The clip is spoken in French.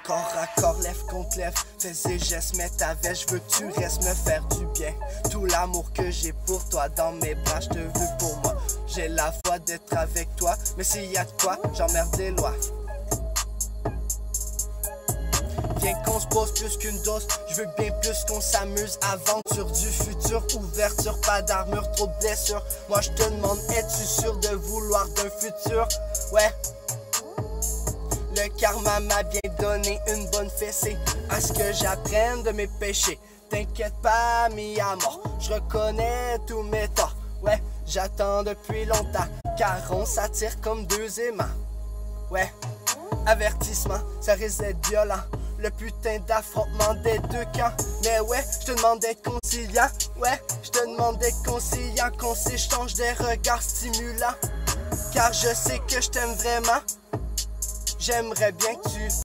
Corps à corps, lève contre lève, fais et gestes, mets ta veste, je veux que tu restes me faire du bien. Tout l'amour que j'ai pour toi, dans mes bras, je te veux pour moi. J'ai la foi d'être avec toi, mais s'il y a de quoi, j'emmerde les lois. Viens qu'on se pose plus qu'une dose, je veux bien plus qu'on s'amuse. Aventure du futur, ouverture, pas d'armure, trop de blessures. Moi je te demande, es-tu sûr de vouloir d'un futur? Ouais. Le karma m'a bien donné une bonne fessée à ce que j'apprenne de mes péchés. T'inquiète pas, mi amour, je reconnais tous mes torts. Ouais, j'attends depuis longtemps, car on s'attire comme deux aimants. Ouais, avertissement, ça risque d'être violent. Le putain d'affrontement des deux camps. Mais ouais, je te demande d'être conciliant. Ouais, je te demande d'être conciliant, qu'on s'échange des regards stimulants. Car je sais que je t'aime vraiment. J'aimerais bien que tu